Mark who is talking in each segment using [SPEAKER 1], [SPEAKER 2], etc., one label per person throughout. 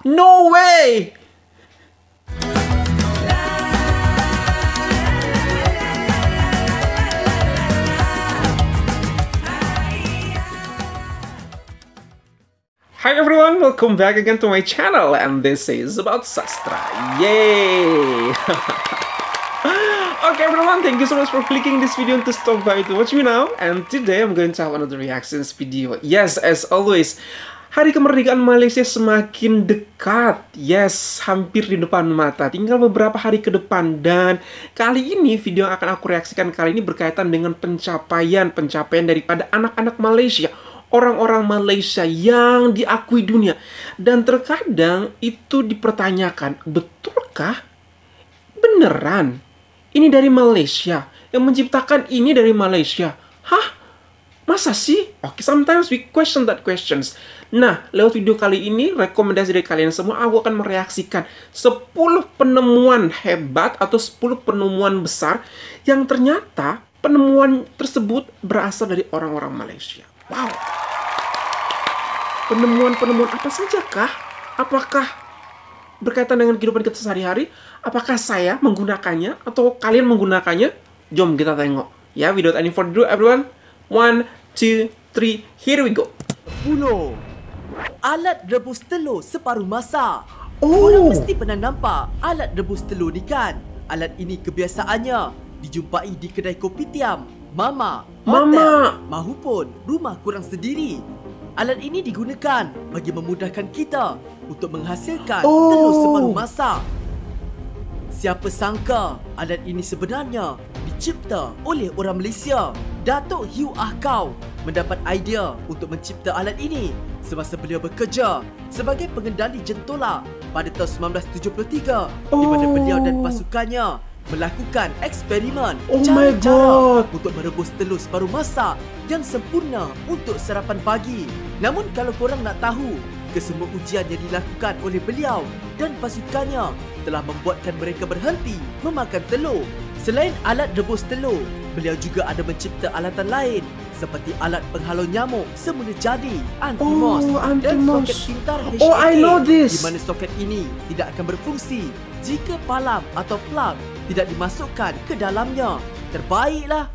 [SPEAKER 1] No way! Hi everyone, welcome back again to my channel, and this is about Sastra. Yay! Okay everyone, thank you so much for clicking this video to stop by to watch me now. And today I'm going to have another reactions video. Yes, as always, hari kemerdekaan Malaysia semakin dekat. Yes, hampir di depan mata. Tinggal beberapa hari ke depan. Dan kali ini video yang akan aku reaksikan kali ini berkaitan dengan pencapaian daripada anak-anak Malaysia, orang-orang Malaysia yang diakui dunia. Dan terkadang itu dipertanyakan, betulkah? Beneran? Ini dari Malaysia? Yang menciptakan ini dari Malaysia? Hah? Masa sih? Oke, sometimes we question that questions. Nah, lewat video kali ini, rekomendasi dari kalian semua, aku akan mereaksikan 10 penemuan hebat atau 10 penemuan besar yang ternyata penemuan tersebut berasal dari orang-orang Malaysia. Wow. Penemuan-penemuan apa saja kah? Apakah berkaitan dengan kehidupan kita sehari-hari? Apakah saya menggunakannya atau kalian menggunakannya? Jom kita tengok. Ya, without any further ado everyone. 1, 2, 3, here we go.
[SPEAKER 2] 10. Alat rebus telur separuh masak.
[SPEAKER 1] Oh.
[SPEAKER 2] Korang mesti pernah nampak alat rebus telur ni kan? Alat ini kebiasaannya dijumpai di kedai kopitiam, mama, hotel, mahupun rumah korang sendiri. Alat ini digunakan bagi memudahkan kita untuk menghasilkan telur separuh masak. Siapa sangka alat ini sebenarnya dicipta oleh orang Malaysia. Datuk Hiu Ahkau mendapat idea untuk mencipta alat ini semasa beliau bekerja sebagai pengendali jentolak pada tahun 1973 di mana beliau dan pasukannya melakukan eksperimen cara-cara untuk merebus telur separuh masak yang sempurna untuk sarapan pagi. Namun kalau korang nak tahu, kesemua ujian yang dilakukan oleh beliau dan pasukannya telah membuatkan mereka berhenti memakan telur. Selain alat rebus telur, beliau juga ada mencipta alatan lain seperti alat penghalau nyamuk semula jadi, anti-moss dan soket pintar HAK di mana soket ini tidak akan berfungsi jika palam atau plug tidak dimasukkan ke dalamnya. Terbaiklah.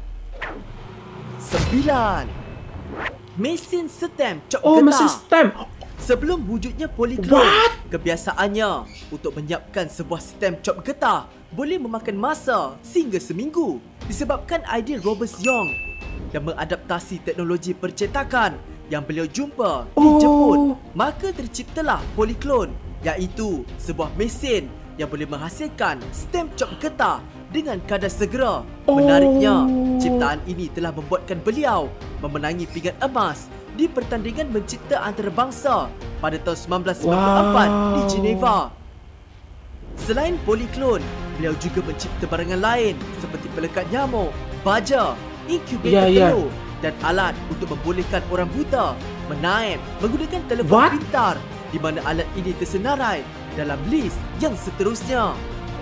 [SPEAKER 2] 9. Mesin stem cop getah.
[SPEAKER 1] Mesin stem.
[SPEAKER 2] Sebelum wujudnya poliklon, kebiasaannya untuk menyiapkan sebuah stem cop getah boleh memakan masa sehingga seminggu disebabkan idea Robert Young yang mengadaptasi teknologi percetakan yang beliau jumpa di Jepun. Maka terciptalah poliklon, iaitu sebuah mesin yang boleh menghasilkan stem cop getah dengan kadar segera. Menariknya, ciptaan ini telah membuatkan beliau memenangi pingat emas di pertandingan mencipta antarabangsa pada tahun 1994 di Geneva. Selain poliklon, beliau juga mencipta barangan lain seperti pelekat nyamuk, baja, inkubator telur dan alat untuk membolehkan orang buta menaip menggunakan telefon pintar, di mana alat ini tersenarai dalam list yang seterusnya.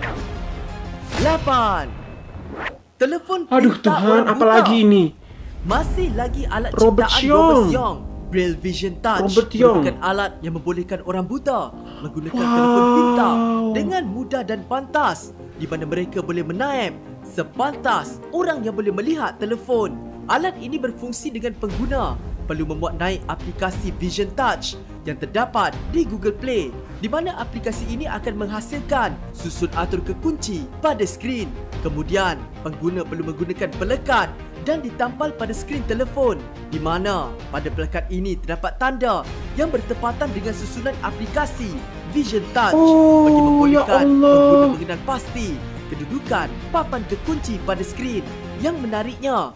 [SPEAKER 2] 8. Telefon pintar.
[SPEAKER 1] Aduh Tuhan, apa lagi ini?
[SPEAKER 2] Masih lagi alat
[SPEAKER 1] Robert
[SPEAKER 2] ciptaan
[SPEAKER 1] Young.
[SPEAKER 2] Robert Young, Braille Vision Touch, merupakan alat yang membolehkan orang buta menggunakan telefon pintar dengan mudah dan pantas, di mana mereka boleh menaip sepantas orang yang boleh melihat telefon. Alat ini berfungsi dengan pengguna perlu memuat naik aplikasi Vision Touch yang terdapat di Google Play, di mana aplikasi ini akan menghasilkan susun atur kekunci pada skrin. Kemudian, pengguna perlu menggunakan pelekat dan ditampal pada skrin telefon, di mana pada pelekat ini terdapat tanda yang bertepatan dengan susunan aplikasi Vision Touch bagi membolehkan pengguna mengenal pasti kedudukan papan kekunci pada skrin. Yang menariknya,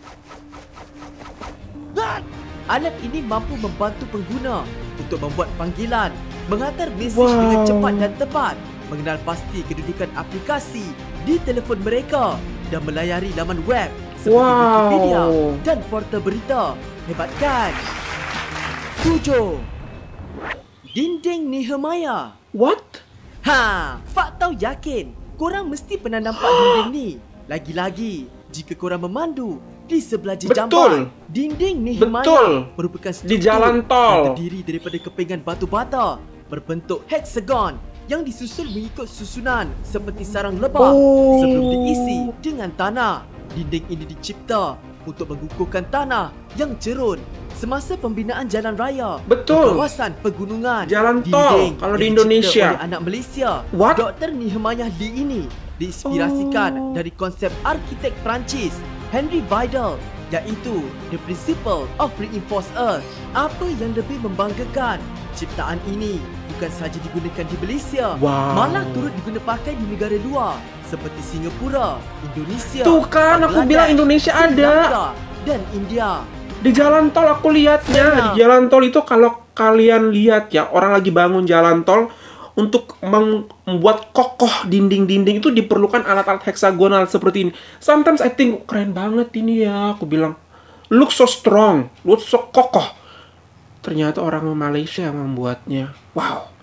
[SPEAKER 2] alat ini mampu membantu pengguna untuk membuat panggilan, menghantar mesej dengan cepat dan tepat, mengenal pasti kedudukan aplikasi di telefon mereka dan melayari laman web seperti Wikipedia dan portal berita. Hebat kan? 7. Dinding Nehemiah.
[SPEAKER 1] What?
[SPEAKER 2] Fak tahu yakin korang mesti pernah nampak dinding ni. Lagi-lagi jika korang memandu di sebelah jamban. Dinding Nehemiah merupakan struktur
[SPEAKER 1] di jalan tol
[SPEAKER 2] yang terdiri daripada kepingan batu bata berbentuk heksagon yang disusun mengikut susunan seperti sarang lebah sebelum diisi dengan tanah. Dinding ini dicipta untuk mengukuhkan tanah yang cerun semasa pembinaan jalan raya di kawasan pegunungan.
[SPEAKER 1] Jalan tol kalau di Indonesia.
[SPEAKER 2] Oleh anak Malaysia,
[SPEAKER 1] What?
[SPEAKER 2] Dr. Nehemiah Lee ini diinspirasikan dari konsep arkitek Perancis Henry Vidal, iaitu The Principle of Reinforced Earth. Apa yang lebih membanggakan, ciptaan ini bukan sahaja digunakan di Malaysia, malah turut diguna pakai di negara luar seperti Singapura, Indonesia.
[SPEAKER 1] Tuh kan, aku bilang Indonesia ada.
[SPEAKER 2] Dan India.
[SPEAKER 1] Di jalan tol aku lihatnya. Di jalan tol itu kalau kalian lihat ya, orang lagi bangun jalan tol, untuk membuat kokoh dinding-dinding itu diperlukan alat-alat heksagonal seperti ini. Sometimes I think keren banget ini ya, aku bilang. Look so strong, look so kokoh. Ternyata orang Malaysia yang membuatnya. Wow.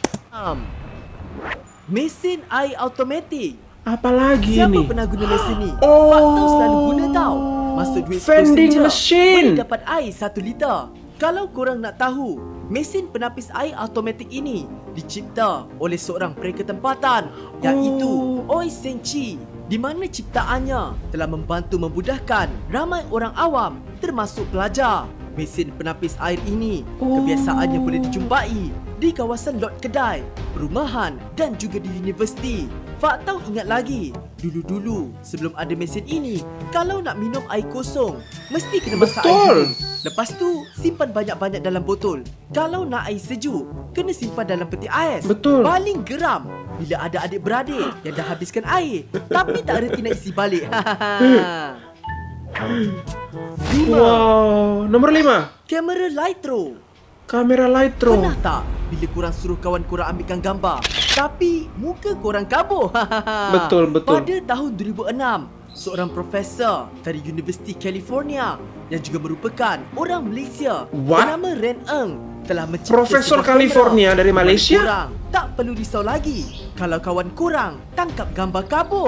[SPEAKER 2] Mesin air automatik.
[SPEAKER 1] Apalagi
[SPEAKER 2] Siapa
[SPEAKER 1] ini?
[SPEAKER 2] pernah guna mesin ni? Faktor selalu guna tau. Masuk duit
[SPEAKER 1] vending
[SPEAKER 2] 10 sen je,
[SPEAKER 1] machine.
[SPEAKER 2] boleh dapat air 1 liter. Kalau korang nak tahu, mesin penapis air automatik ini dicipta oleh seorang pereka tempatan, iaitu Oi Seng Chee, di mana ciptaannya telah membantu memudahkan ramai orang awam termasuk pelajar. Mesin penapis air ini kebiasaannya boleh dijumpai di kawasan lot kedai, perumahan dan juga di universiti. Fak tahu ingat lagi, dulu-dulu sebelum ada mesin ini, kalau nak minum air kosong, mesti kena masak air dulu. Lepas tu, simpan banyak-banyak dalam botol. Kalau nak air sejuk, kena simpan dalam peti ais. Paling geram bila ada adik-beradik yang dah habiskan air, tapi tak reti nak isi balik.
[SPEAKER 1] Wow, nomor 5.
[SPEAKER 2] Kamera Lytro.
[SPEAKER 1] Kamera Lytro.
[SPEAKER 2] Pernah tak bila korang suruh kawan korang ambilkan gambar, tapi muka korang kabur?
[SPEAKER 1] Betul.
[SPEAKER 2] Pada tahun 2006, seorang profesor dari Universiti California yang juga merupakan orang Malaysia bernama Ren Eng telah mencipta
[SPEAKER 1] Profesor
[SPEAKER 2] sebuah
[SPEAKER 1] California
[SPEAKER 2] kamera
[SPEAKER 1] dari Malaysia?
[SPEAKER 2] korang tak perlu risau lagi kalau kawan korang tangkap gambar kabur.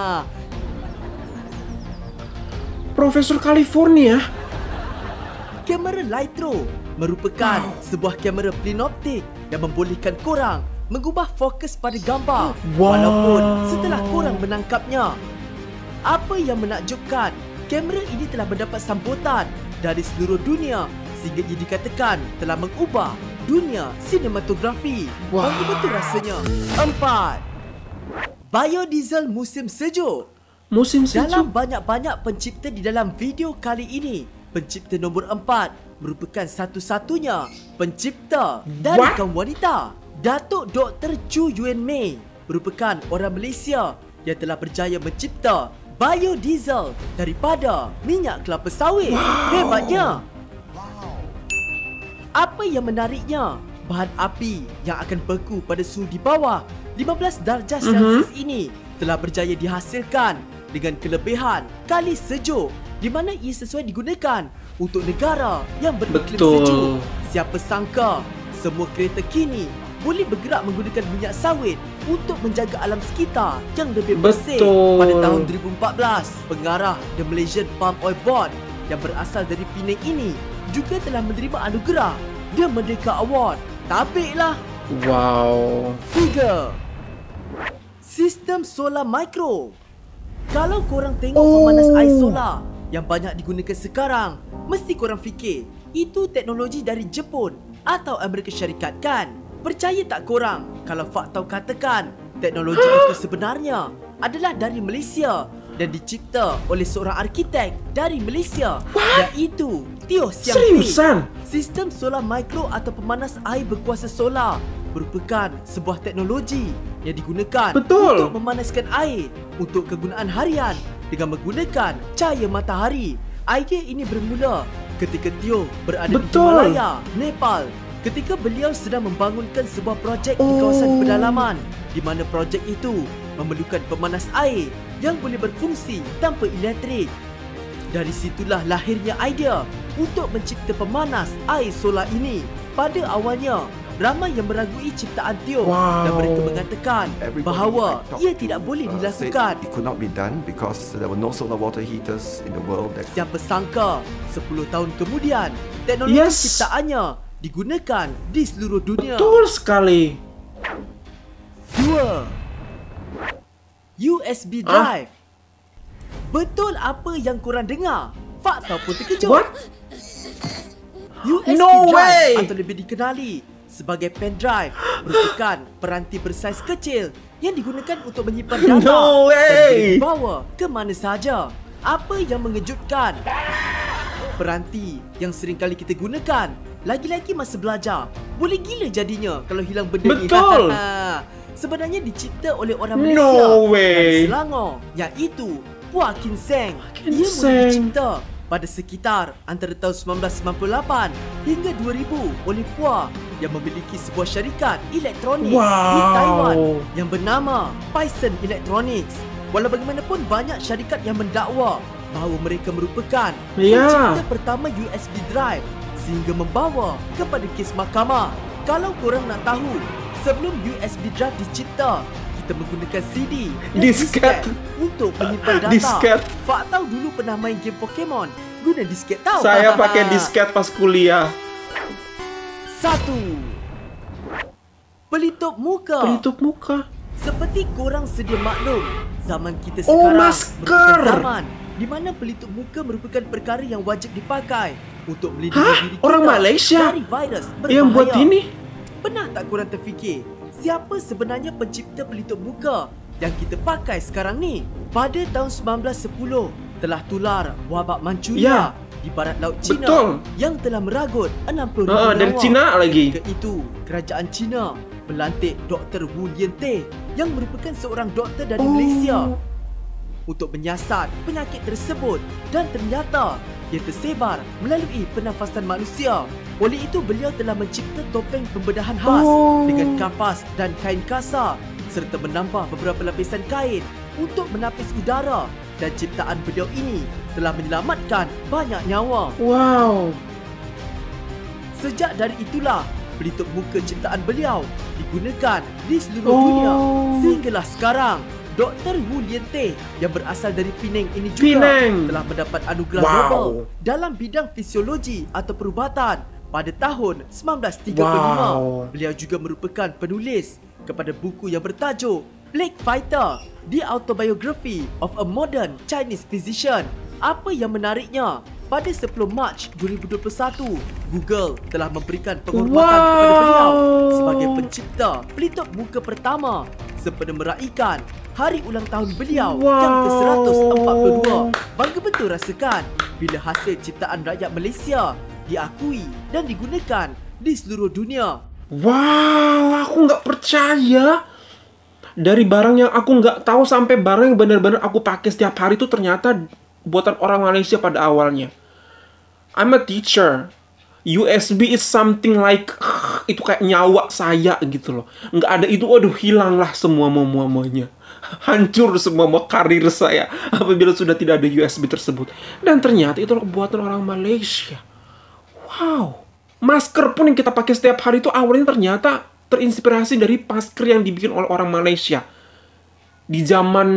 [SPEAKER 1] Profesor California?
[SPEAKER 2] Kamera Lytro merupakan sebuah kamera plenoptik yang membolehkan korang mengubah fokus pada gambar walaupun setelah korang menangkapnya. Apa yang menakjubkan, kamera ini telah mendapat sambutan dari seluruh dunia sehingga ia dikatakan telah mengubah dunia sinematografi. Bagaimana betul rasanya? 4. Biodiesel musim sejuk. Dalam banyak-banyak pencipta di dalam video kali ini, pencipta nombor 4 merupakan satu-satunya pencipta dari kaum wanita. Datuk Dr. Chu Yuen Mei merupakan orang Malaysia yang telah berjaya mencipta biodiesel daripada minyak kelapa sawit. Hebatnya! Apa yang menariknya, bahan api yang akan beku pada suhu di bawah 15 darjah Celsius ini telah berjaya dihasilkan dengan kelebihan kali sejuk, di mana ia sesuai digunakan untuk negara yang beriklim sejuk. Siapa sangka semua kereta kini boleh bergerak menggunakan minyak sawit untuk menjaga alam sekitar yang lebih bersih. Pada tahun 2014, pengarah The Malaysian Palm Oil Board yang berasal dari Penang ini juga telah menerima anugerah The Merdeka Award. Tabiklah.
[SPEAKER 1] Wow.
[SPEAKER 2] 3. Sistem solar mikro. Kalau korang tengok pemanas air solar yang banyak digunakan sekarang, mesti korang fikir itu teknologi dari Jepun atau Amerika Syarikat kan? Percaya tak korang kalau Fak tahu katakan teknologi itu sebenarnya adalah dari Malaysia dan dicipta oleh seorang arkitek dari Malaysia, iaitu Teo Siang Tee. Sistem solar mikro atau pemanas air berkuasa solar merupakan sebuah teknologi yang digunakan untuk memanaskan air untuk kegunaan harian dengan menggunakan cahaya matahari. Idea ini bermula ketika Teo berada di Himalaya, Nepal, ketika beliau sedang membangunkan sebuah projek di kawasan pedalaman, di mana projek itu memerlukan pemanas air yang boleh berfungsi tanpa elektrik. Dari situlah lahirnya idea untuk mencipta pemanas air solar ini. Pada awalnya, ramai yang meragui ciptaan Teo dan mereka mengatakan bahawa ia tidak boleh dilakukan.
[SPEAKER 3] It could not be done because there were no solar water heaters in the world.
[SPEAKER 2] Siapa sangka 10 tahun kemudian teknologi ciptaannya digunakan di seluruh dunia.
[SPEAKER 1] Betul sekali.
[SPEAKER 2] 2. USB drive. Betul apa yang korang dengar? Fakta pun terkejut.
[SPEAKER 1] What?
[SPEAKER 2] USB
[SPEAKER 1] No
[SPEAKER 2] drive
[SPEAKER 1] way!
[SPEAKER 2] atau lebih dikenali sebagai pen drive merupakan peranti bersaiz kecil yang digunakan untuk menyimpan data
[SPEAKER 1] No
[SPEAKER 2] dan boleh
[SPEAKER 1] way!
[SPEAKER 2] dibawa ke mana sahaja. Apa yang mengejutkan? Peranti yang sering kali kita gunakan, lagi-lagi masa belajar, boleh gila jadinya kalau hilang benda ni.
[SPEAKER 1] Betul!
[SPEAKER 2] Sebenarnya dicipta oleh orang
[SPEAKER 1] No
[SPEAKER 2] Malaysia
[SPEAKER 1] way!
[SPEAKER 2] dari Selangor, iaitu Puah Kin Seng.
[SPEAKER 1] Kin
[SPEAKER 2] Ia mula
[SPEAKER 1] Seng.
[SPEAKER 2] dicipta pada sekitar antara tahun 1998 hingga 2000 oleh Puah yang memiliki sebuah syarikat elektronik di
[SPEAKER 1] Wow.
[SPEAKER 2] Taiwan yang bernama Phison Electronics. Walau bagaimanapun banyak syarikat yang mendakwa bahawa mereka merupakan
[SPEAKER 1] Ya.
[SPEAKER 2] pencipta pertama USB drive sehingga membawa kepada kes mahkamah. Kalau korang nak tahu, sebelum USB drive dicipta, kita menggunakan CD dan
[SPEAKER 1] Disket.
[SPEAKER 2] untuk menyimpan data.
[SPEAKER 1] Disket.
[SPEAKER 2] Fak tahu dulu pernah main game Pokemon guna disket tahu?
[SPEAKER 1] Saya pakai disket pas kuliah.
[SPEAKER 2] 1. Pelitup muka.
[SPEAKER 1] Pelitup muka.
[SPEAKER 2] Seperti korang sedia maklum, zaman kita
[SPEAKER 1] Oh,
[SPEAKER 2] sekarang
[SPEAKER 1] masker.
[SPEAKER 2] merupakan zaman di mana pelitup muka merupakan perkara yang wajib dipakai untuk melindungi
[SPEAKER 1] Hah?
[SPEAKER 2] diri kita
[SPEAKER 1] Orang Malaysia?
[SPEAKER 2] dari virus berbahaya.
[SPEAKER 1] Yang buat ini?
[SPEAKER 2] Pernah tak korang terfikir siapa sebenarnya pencipta pelitup muka yang kita pakai sekarang ni? Pada tahun 1910 telah tular wabak Manchuria
[SPEAKER 1] Ya.
[SPEAKER 2] di barat laut China
[SPEAKER 1] Betul.
[SPEAKER 2] yang telah meragut 60,000
[SPEAKER 1] Dari
[SPEAKER 2] nyawa.
[SPEAKER 1] China lagi.
[SPEAKER 2] Ketika itu, kerajaan China melantik Dr. Wu Liante yang merupakan seorang doktor dari Malaysia untuk menyiasat penyakit tersebut dan ternyata ia tersebar melalui pernafasan manusia. Oleh itu, beliau telah mencipta topeng pembedahan khas dengan kapas dan kain kasar serta menambah beberapa lapisan kain untuk menapis udara, dan ciptaan beliau ini telah menyelamatkan banyak nyawa.
[SPEAKER 1] Wow.
[SPEAKER 2] Sejak dari itulah, pelitup muka ciptaan beliau digunakan di seluruh dunia sehinggalah sekarang. Dr. Wu Liante yang berasal dari Penang ini juga
[SPEAKER 1] Penang.
[SPEAKER 2] telah mendapat anugerah
[SPEAKER 1] Wow.
[SPEAKER 2] Nobel dalam bidang fisiologi atau perubatan pada tahun 1935.
[SPEAKER 1] Wow.
[SPEAKER 2] Beliau juga merupakan penulis kepada buku yang bertajuk Plague Fighter, The Autobiography of a Modern Chinese Physician. Apa yang menariknya, pada 10 Mac 2021, Google telah memberikan penghormatan kepada beliau sebagai pencipta pelitup muka pertama sempena meraihkan hari ulang tahun beliau yang ke-142. Bangga betul rasakan bila hasil ciptaan rakyat Malaysia diakui dan digunakan di seluruh dunia.
[SPEAKER 1] Wow, aku nggak percaya. Dari barang yang aku nggak tahu sampai barang yang benar-benar aku pakai setiap hari itu ternyata buatan orang Malaysia pada awalnya. I'm a teacher. USB is something like itu kayak nyawa saya gitu loh. Nggak ada itu, aduh hilanglah semua mau-maunya. Hancur semua mau karir saya apabila sudah tidak ada USB tersebut. Dan ternyata itu buatan orang Malaysia. Wow. Masker pun yang kita pakai setiap hari itu awalnya ternyata terinspirasi dari masker yang dibikin oleh orang Malaysia di zaman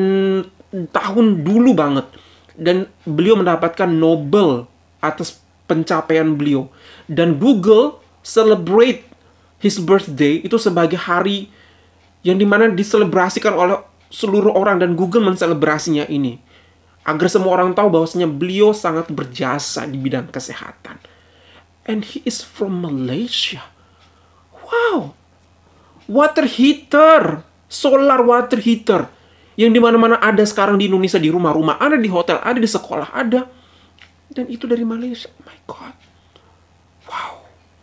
[SPEAKER 1] tahun dulu banget. Dan beliau mendapatkan Nobel atas pencapaian beliau. Dan Google celebrate his birthday itu sebagai hari yang dimana diselebrasikan oleh seluruh orang, dan Google menselebrasinya ini agar semua orang tahu bahwasanya beliau sangat berjasa di bidang kesehatan. And he is from Malaysia. Wow. Water heater, solar water heater yang dimana-mana ada sekarang di Indonesia, di rumah-rumah, ada di hotel, ada di sekolah, ada. Dan itu dari Malaysia. Oh my God. Wow.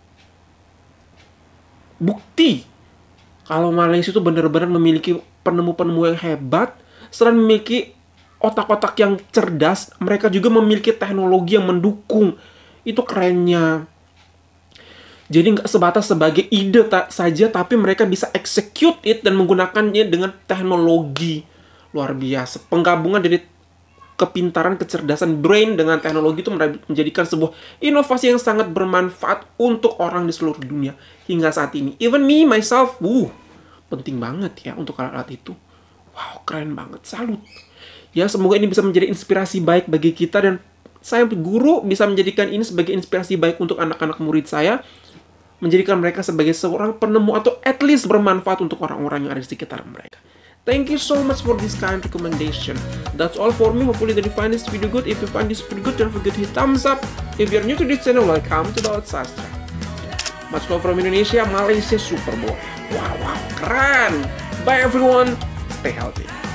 [SPEAKER 1] Bukti kalau Malaysia itu benar-benar memiliki penemu-penemu yang hebat. Selain memiliki otak-otak yang cerdas, mereka juga memiliki teknologi yang mendukung. Itu kerennya. Jadi nggak sebatas sebagai ide saja, tapi mereka bisa execute it dan menggunakannya dengan teknologi luar biasa. Penggabungan dari kepintaran, kecerdasan brain dengan teknologi itu menjadikan sebuah inovasi yang sangat bermanfaat untuk orang di seluruh dunia hingga saat ini. Even me, myself, penting banget ya untuk alat-alat itu. Wow, keren banget, salut. Ya, semoga ini bisa menjadi inspirasi baik bagi kita, dan saya guru bisa menjadikan ini sebagai inspirasi baik untuk anak-anak murid saya menjadikan mereka sebagai seorang penemu atau at least bermanfaat untuk orang-orang yang ada di sekitar mereka. Thank you so much for this kind recommendation. That's all for me. Hopefully that you find this video good. If you find this video good, don't forget to hit thumbs up. If you're new to this channel, welcome to Daud Sastra. Much love from Indonesia, Malaysia Super Bowl. Wow, keren. Bye everyone. Stay healthy.